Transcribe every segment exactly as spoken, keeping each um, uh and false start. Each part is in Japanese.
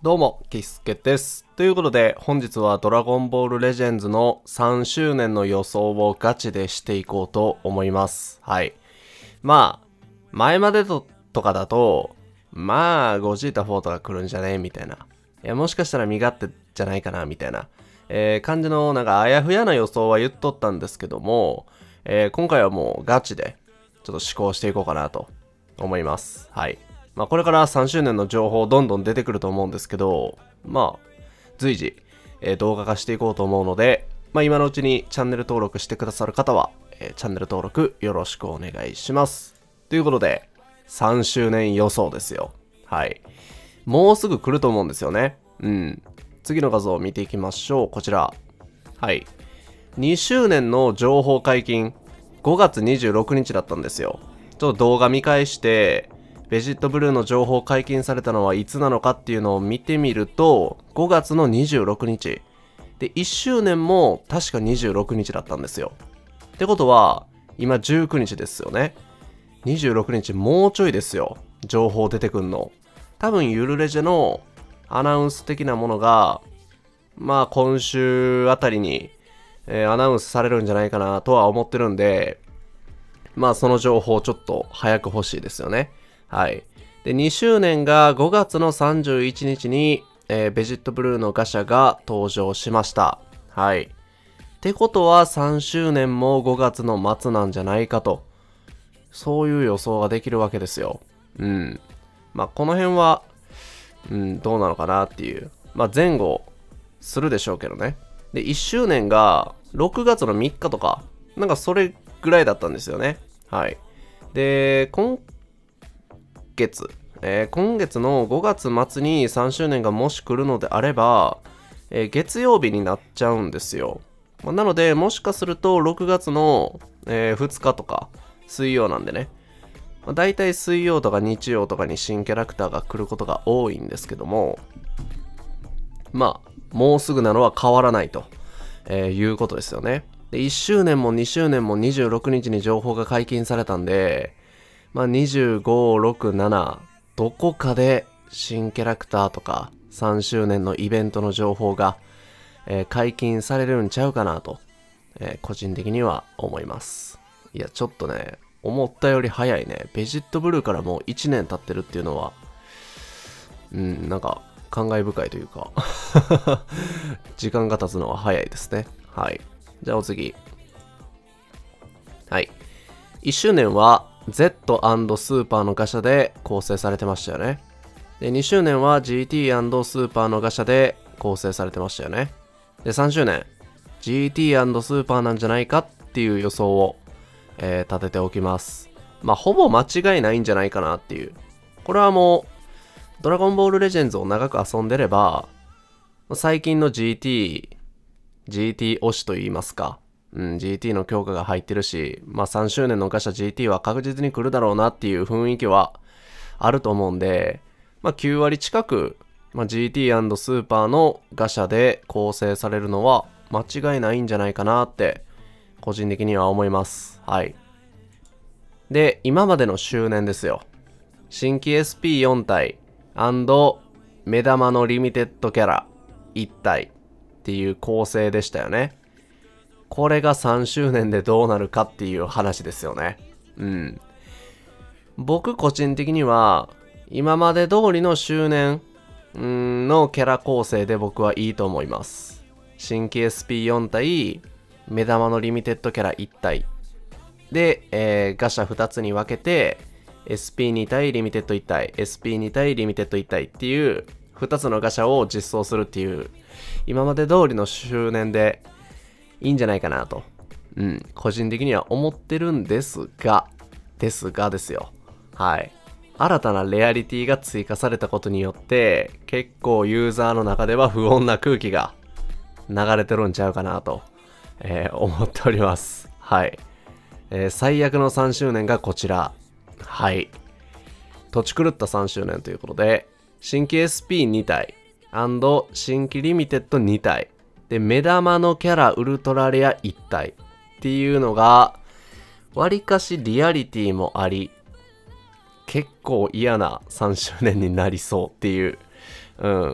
どうも、キスケです。ということで、本日はドラゴンボールレジェンズのさんしゅうねんの予想をガチでしていこうと思います。はい。まあ、前までと、とかだと、まあ、ゴジータフォーとか来るんじゃねみたいな。いや、もしかしたら身勝手じゃないかなみたいな、えー、感じの、なんか、あやふやな予想は言っとったんですけども、えー、今回はもうガチで、ちょっと思考していこうかなと思います。はい。まあこれからさんしゅうねんの情報どんどん出てくると思うんですけど、まあ随時、えー、動画化していこうと思うので、まあ今のうちにチャンネル登録してくださる方は、えー、チャンネル登録よろしくお願いします。ということで、さんしゅうねん予想ですよ。はい。もうすぐ来ると思うんですよね。うん。次の画像を見ていきましょう。こちら。はい。にしゅうねんの情報解禁、ごがつにじゅうろくにちだったんですよ。ちょっと動画見返して、ベジットブルーの情報解禁されたのはいつなのかっていうのを見てみると、ごがつのにじゅうろくにち。で、いっしゅうねんも確かにじゅうろくにちだったんですよ。ってことは、今じゅうくにちですよね。にじゅうろくにちもうちょいですよ。情報出てくんの。多分ゆるレジェのアナウンス的なものが、まあ今週あたりに、えー、アナウンスされるんじゃないかなとは思ってるんで、まあその情報ちょっと早く欲しいですよね。はい。で、にしゅうねんがごがつのさんじゅういちにちに、えー、ベジットブルーのガシャが登場しました。はい。ってことはさんしゅうねんもごがつの末なんじゃないかと。そういう予想ができるわけですよ。うん。まあ、この辺は、うん、どうなのかなっていう。まあ、前後するでしょうけどね。で、いっしゅうねんがろくがつのみっかとか、なんかそれぐらいだったんですよね。はい。で、今月、えー、今月のごがつ末にさんしゅうねんがもし来るのであれば、えー、月曜日になっちゃうんですよ。まあ、なので、もしかするとろくがつの、えー、ふつかとか水曜なんでね。まあ、大体水曜とか日曜とかに新キャラクターが来ることが多いんですけども、まあ、もうすぐなのは変わらないと、えー、いうことですよね。で、いっしゅうねんもにしゅうねんもにじゅうろくにちに情報が解禁されたんで、まあ、にじゅうご、ろく、なな、どこかで新キャラクターとかさんしゅうねんのイベントの情報が、えー、解禁されるんちゃうかなと、えー、個人的には思います。いや、ちょっとね、思ったより早いね。ベジットブルーからもういちねん経ってるっていうのは、うん、なんか感慨深いというか、時間が経つのは早いですね。はい。じゃあお次。はい。いっしゅうねんは Z& スーパーのガシャで構成されてましたよね。で、にしゅうねんは ジーティー& スーパーのガシャで構成されてましたよね。で、さんしゅうねん、ジーティー& スーパーなんじゃないかっていう予想を、えー、立てておきます。まあ、ほぼ間違いないんじゃないかなっていう。これはもう、ドラゴンボールレジェンズを長く遊んでれば、最近の ジーティー、ジーティー 推しと言いますか。うん、ジーティー の強化が入ってるし、まあさんしゅうねんのガシャ ジーティー は確実に来るだろうなっていう雰囲気はあると思うんで、まあきゅうわり近く、まあ、ジーティー& スーパーのガシャで構成されるのは間違いないんじゃないかなって個人的には思います。はい。で、今までの周年ですよ。新規 エスピーよん 体目玉のリミテッドキャラいち体っていう構成でしたよね。これがさんしゅうねんでどうなるかっていう話ですよね。うん。僕個人的には、今まで通りの周年のキャラ構成で僕はいいと思います。新規 エスピーよん 体、目玉のリミテッドキャラいち体。で、えー、ガシャふたつに分けて、エスピーに 体リミテッドいち体、エスピーに 体リミテッドいち体っていうふたつのガシャを実装するっていう、今まで通りの周年で、いいんじゃないかなと、うん、個人的には思ってるんですが、ですがですよ。はい。新たなレアリティが追加されたことによって、結構ユーザーの中では不穏な空気が流れてるんちゃうかなと、えー、思っております。はい。えー、最悪のさんしゅうねんがこちら。はい。土地狂ったさんしゅうねんということで、新規 エスピーに 体、新規リミテッドに体、で、目玉のキャラウルトラレアいち体っていうのが、わりかしリアリティもあり、結構嫌なさんしゅうねんになりそうっていう、うん、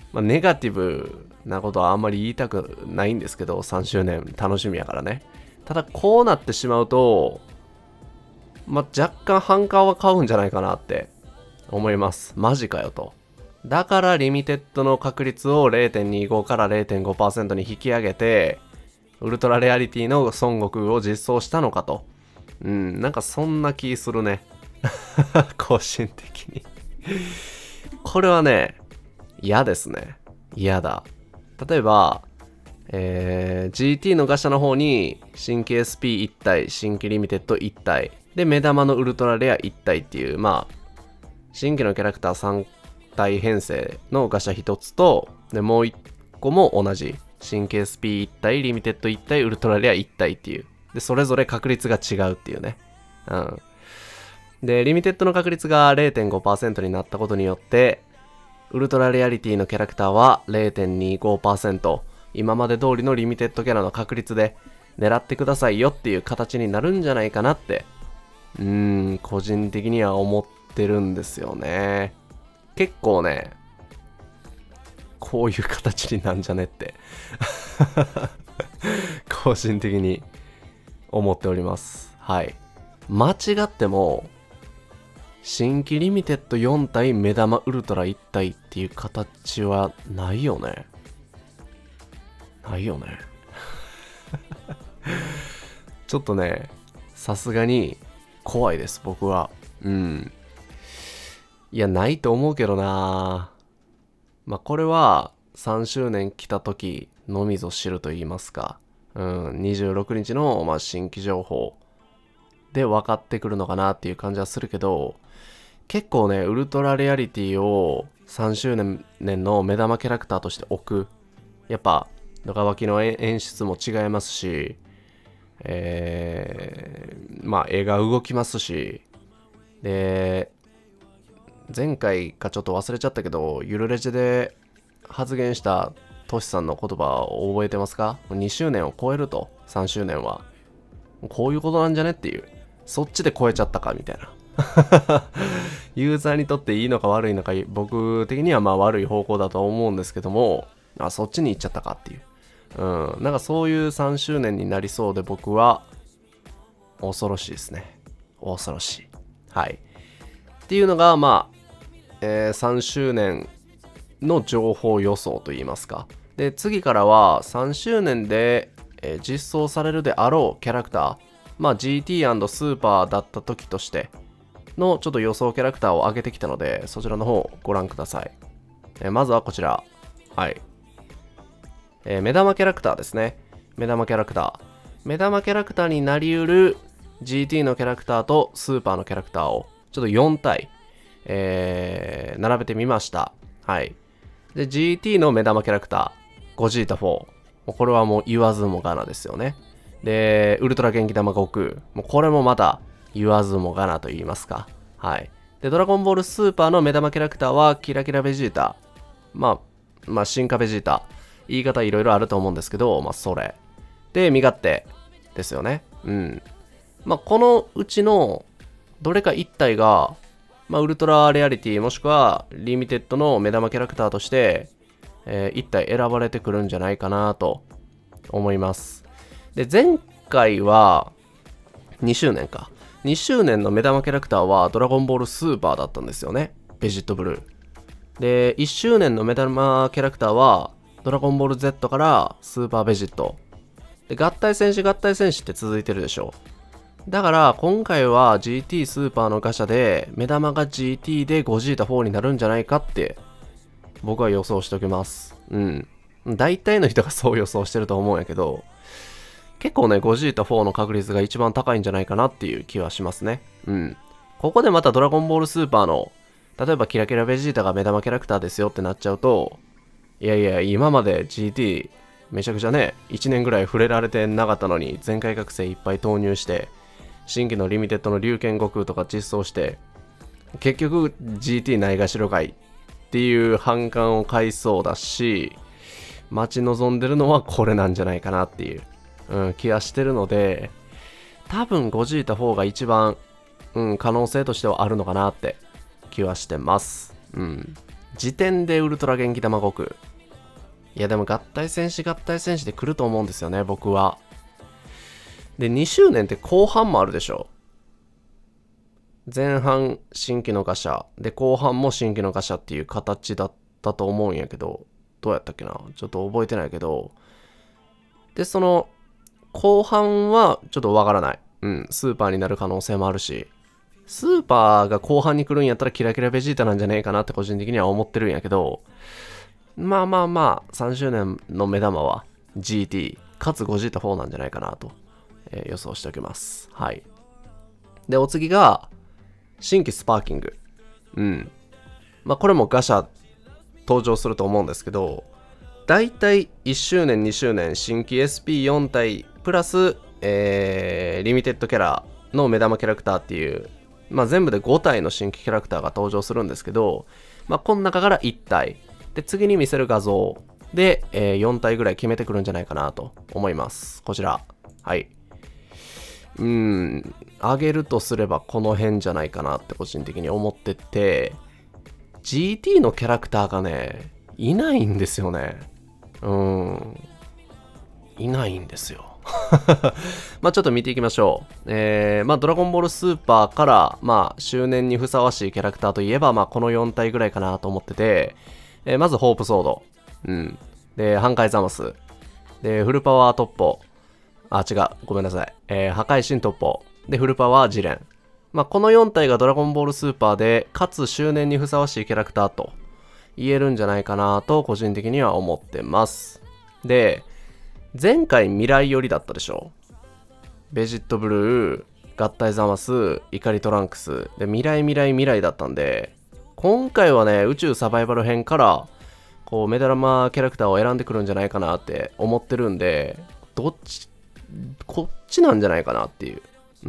まあ、ネガティブなことはあんまり言いたくないんですけど、さんしゅうねん楽しみやからね。ただこうなってしまうと、まあ、若干反感は買うんじゃないかなって思います。マジかよと。だからリミテッドの確率を れいてんにじゅうご から れいてんごパーセント に引き上げて、ウルトラレアリティの孫悟空を実装したのかと。うん、なんかそんな気するね。個人的に。これはね、嫌ですね。嫌だ。例えば、えー、ジーティー のガシャの方に新規 エスピーいち 体、新規リミテッドいち体、で、目玉のウルトラレアいち体っていう、まあ、新規のキャラクターさん体編成のガシャひとつと、で、もういっこも同じ。新規 エスピーいち 体、リミテッドいち体、ウルトラレアいち体っていう。で、それぞれ確率が違うっていうね。うん。で、リミテッドの確率が れいてんごパーセント になったことによって、ウルトラレアリティのキャラクターは れいてんにじゅうごパーセント。今まで通りのリミテッドキャラの確率で狙ってくださいよっていう形になるんじゃないかなって、うーん、個人的には思ってるんですよね。結構ね、こういう形になんじゃねって個人的に思っております。はい。間違っても、新規リミテッドよん体、目玉ウルトラいち体っていう形はないよね。ないよね。ちょっとね、さすがに怖いです、僕は。うん。いや、ないと思うけどな。まあ、これはさんしゅうねん来た時のみぞ知ると言いますか。うん、にじゅうろくにちの、まあ、新規情報で分かってくるのかなっていう感じはするけど、結構ね、ウルトラレアリティをさんしゅうねんの目玉キャラクターとして置く。やっぱ、ドカバキの演出も違いますし、えー、まあ絵が動きますし、で、前回かちょっと忘れちゃったけど、ゆるレジで発言したトシさんの言葉を覚えてますか？ に 周年を超えると、さんしゅうねんは。こういうことなんじゃねっていう。そっちで超えちゃったかみたいな。ユーザーにとっていいのか悪いのか、僕的にはまあ悪い方向だと思うんですけども、あ、そっちに行っちゃったかっていう。うん、なんかそういうさんしゅうねんになりそうで僕は恐ろしいですね。恐ろしい。はい。っていうのがまあ、えー、さんしゅうねんの情報予想といいますか。で、次からはさんしゅうねんで、えー、実装されるであろうキャラクター、まあ ジーティー& スーパーだった時としてのちょっと予想キャラクターを上げてきたので、そちらの方をご覧ください。えー、まずはこちら。はい。えー、目玉キャラクターですね。目玉キャラクター。目玉キャラクターになりうる ジーティー のキャラクターとスーパーのキャラクターをちょっとよん体、えー、並べてみました。はい。で、ジーティー の目玉キャラクター、ゴジータフォー。これはもう言わずもがなですよね。で、ウルトラ元気玉悟空。もうこれもまた言わずもがなと言いますか。はい。で、ドラゴンボールスーパーの目玉キャラクターはキラキラベジータ。まあ、まあ、進化ベジータ。言い方いろいろあると思うんですけど、まあ、それ。で、身勝手ですよね。うん。まあ、このうちのどれかいち体が、まあ、ウルトラレアリティもしくはリミテッドの目玉キャラクターとして、えー、いち体選ばれてくるんじゃないかなと思います。で、前回はにしゅうねんか。にしゅうねんの目玉キャラクターはドラゴンボールスーパーだったんですよね。ベジットブルー。で、いっしゅうねんの目玉キャラクターはドラゴンボール Z からスーパーベジット。で、合体戦士合体戦士って続いてるでしょ。だから今回は ジーティー スーパーのガシャで目玉が ジーティー でゴジータフォーになるんじゃないかって僕は予想しておきます。うん。大体の人がそう予想してると思うんやけど、結構ね、ゴジータフォーの確率が一番高いんじゃないかなっていう気はしますね。うん。ここでまたドラゴンボールスーパーの、例えばキラキラベジータが目玉キャラクターですよってなっちゃうと、いやいや、今まで ジーティー めちゃくちゃね、いちねんぐらい触れられてなかったのに、全開覚醒いっぱい投入して、新規のリミテッドの龍剣悟空とか実装して、結局 ジーティー ないがしろかいっていう反感を買いそうだし、待ち望んでるのはこれなんじゃないかなっていう、うん、気がしてるので、多分ゴジータフォーが一番、うん、可能性としてはあるのかなって気はしてます。うん。 時点でウルトラ元気玉悟空。いやでも合体戦士合体戦士で来ると思うんですよね、僕は。で、にしゅうねんって後半もあるでしょ。前半新規の貨車で後半も新規の貨車っていう形だったと思うんやけど、どうやったっけな、ちょっと覚えてないけど、でその後半はちょっとわからない。うん、スーパーになる可能性もあるし、スーパーが後半に来るんやったらキラキラベジータなんじゃねえかなって個人的には思ってるんやけど、まあまあまあさんしゅうねんの目玉は ジーティー かつゴジータフォーなんじゃないかなと、えー、予想しておきます。はい。でお次が新規スパーキング。うん。まあこれもガシャ登場すると思うんですけど、だいたいいっしゅうねんにしゅうねん新規 エスピーよん 体プラス、えー、リミテッドキャラの目玉キャラクターっていう、まあ全部でご体の新規キャラクターが登場するんですけど、まあこの中からいち体で次に見せる画像で、えー、よん体ぐらい決めてくるんじゃないかなと思います。こちら。はい。うーん、上げるとすればこの辺じゃないかなって個人的に思ってて、ジーティー のキャラクターがね、いないんですよね。うーん。いないんですよ。まあちょっと見ていきましょう。えー、まあドラゴンボールスーパーから、まあ周年にふさわしいキャラクターといえば、まあこのよん体ぐらいかなと思ってて、えー、まずホープソード。うん。で、半壊ザマス。で、フルパワートッポ。あ、違う。ごめんなさい。えー、破壊神突破。で、フルパワージレン。まあ、このよん体がドラゴンボールスーパーで、かつ周年にふさわしいキャラクターと言えるんじゃないかなと、個人的には思ってます。で、前回未来寄りだったでしょ。ベジットブルー、合体ザマス、怒りトランクス。で、未来未来未来だったんで、今回はね、宇宙サバイバル編から、こう、目玉キャラクターを選んでくるんじゃないかなって思ってるんで、どっち、こっちなんじゃないかなっていう。うん。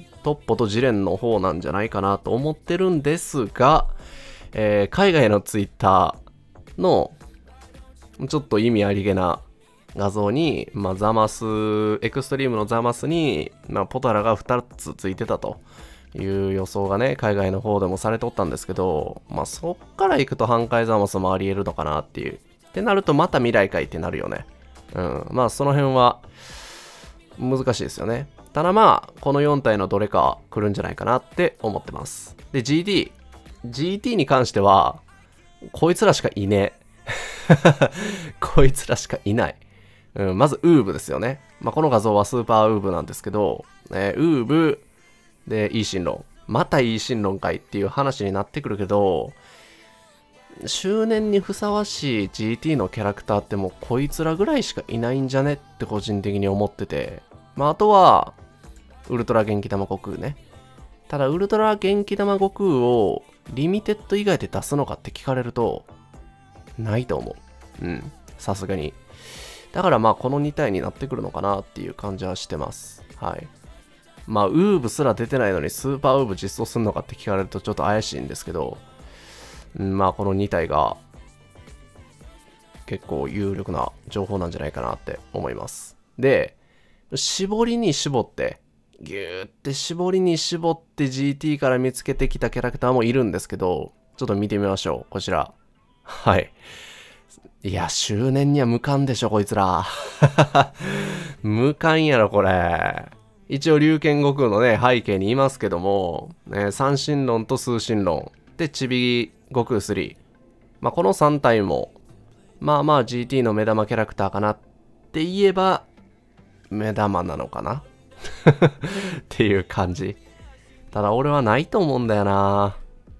トッポとジレンの方なんじゃないかなと思ってるんですが、えー、海外のツイッターの、ちょっと意味ありげな画像に、まあ、ザマス、エクストリームのザマスに、まあ、ポタラがふたつついてたという予想がね、海外の方でもされとったんですけど、まあ、そっから行くと半壊ザマスもあり得るのかなっていう。ってなると、また未来界ってなるよね。うん。まあ、その辺は、難しいですよね。ただまあ、このよん体のどれか来るんじゃないかなって思ってます。で、ジーティー。ジーティー に関しては、こいつらしかいねえ。こいつらしかいない。うん、まず、ウーブですよね。まあ、この画像はスーパーウーブなんですけど、えー、ウーブ、で、イーシンロン。またイーシンロンかいっていう話になってくるけど、周年にふさわしい ジーティー のキャラクターってもうこいつらぐらいしかいないんじゃねって個人的に思ってて。まあ、あとは、ウルトラ元気玉悟空ね。ただ、ウルトラ元気玉悟空をリミテッド以外で出すのかって聞かれると、ないと思う。うん。さすがに。だからまあ、このに体になってくるのかなっていう感じはしてます。はい。まあ、ウーブすら出てないのにスーパーウーブ実装するのかって聞かれるとちょっと怪しいんですけど、うん、まあ、このに体が結構有力な情報なんじゃないかなって思います。で、絞りに絞って、ギューって絞りに絞って ジーティー から見つけてきたキャラクターもいるんですけど、ちょっと見てみましょう。こちら。はい。いや、周年には無関でしょ、こいつら。無関やろ、これ。一応、龍剣悟空のね、背景にいますけども、ね、三神論と数神論。で、ちび悟空スリー。まあ、このさん体も、まあまあ ジーティー の目玉キャラクターかなって言えば、目玉なのかなっていう感じ。ただ俺はないと思うんだよな。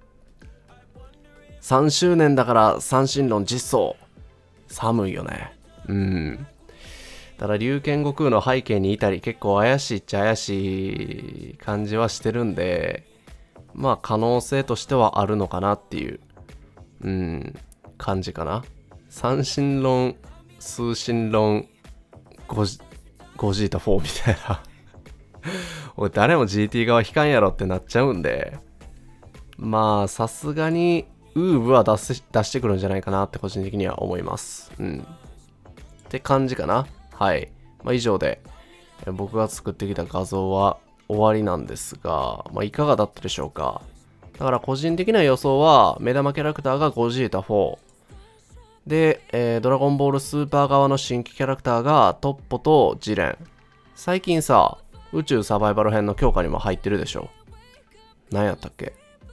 さんしゅうねんだから三神論実装。寒いよね。うん。ただ龍剣悟空の背景にいたり結構怪しいっちゃ怪しい感じはしてるんで、まあ可能性としてはあるのかなっていう、うん、感じかな。三神論、数神論、ゴジ、ゴジータフォーみたいな。俺誰も ジーティー 側引かんやろってなっちゃうんで、まあさすがにウーブは出し、出してくるんじゃないかなって個人的には思います。うん。って感じかな。はい。まあ以上で僕が作ってきた画像は終わりなんですが、まあいかがだったでしょうか。 だから個人的な予想は、目玉キャラクターがゴジータフォー。で、えー、ドラゴンボールスーパー側の新規キャラクターがトッポとジレン。最近さ、宇宙サバイバル編の強化にも入ってるでしょ。何やったっけ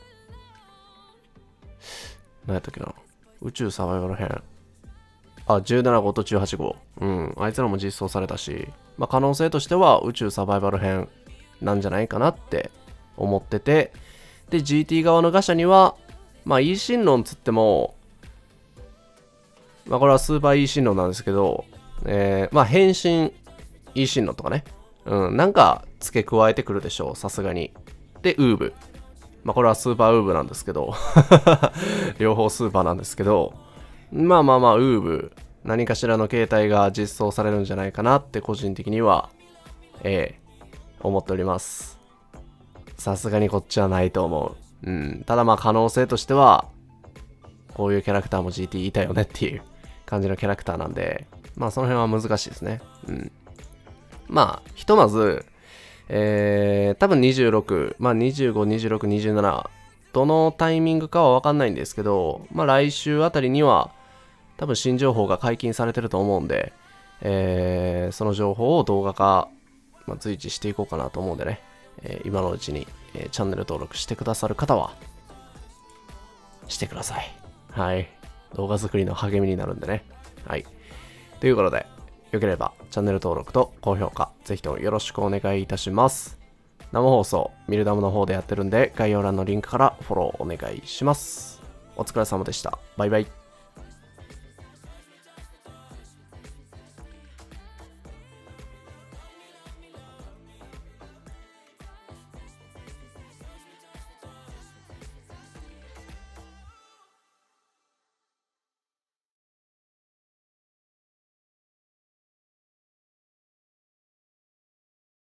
何やったっけな宇宙サバイバル編。あ、じゅうなな号とじゅうはち号。うん。あいつらも実装されたし、まあ可能性としては宇宙サバイバル編なんじゃないかなって思ってて、で、ジーティー 側のガシャには、まあ、イーシンロンつっても、まあ、これはスーパーイーシンロンなんですけど、えー、まあ、変身イーシンロンとかね。うん、なんか付け加えてくるでしょう、さすがに。で、ウーブ。まあ、これはスーパーウーブなんですけど、両方スーパーなんですけど、まあまあまあ、ウーブ、何かしらの形態が実装されるんじゃないかなって個人的には、ええー、思っております。さすがにこっちはないと思う。うん。ただまあ可能性としては、こういうキャラクターも ジーティー いたよねっていう感じのキャラクターなんで、まあその辺は難しいですね。うん。まあ、ひとまず、えー、多分にじゅうろく、まあにじゅうご、にじゅうろく、にじゅうなな、どのタイミングかはわかんないんですけど、まあ来週あたりには、多分新情報が解禁されてると思うんで、えー、その情報を動画化、まあ、随時していこうかなと思うんでね。えー、今のうちに、えー、チャンネル登録してくださる方はしてください。はい。動画作りの励みになるんでね。はい。ということで、よければチャンネル登録と高評価、ぜひともよろしくお願いいたします。生放送、ミルダムの方でやってるんで、概要欄のリンクからフォローお願いします。お疲れ様でした。バイバイ。